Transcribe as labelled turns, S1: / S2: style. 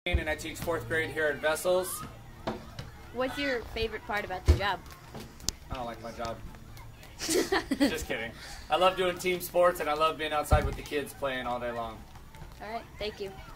S1: And I teach 4th grade here at Vessels.
S2: What's your favorite part about the job?
S1: I don't like my job. Just kidding. I love doing team sports and I love being outside with the kids playing all day long.
S2: All right, thank you.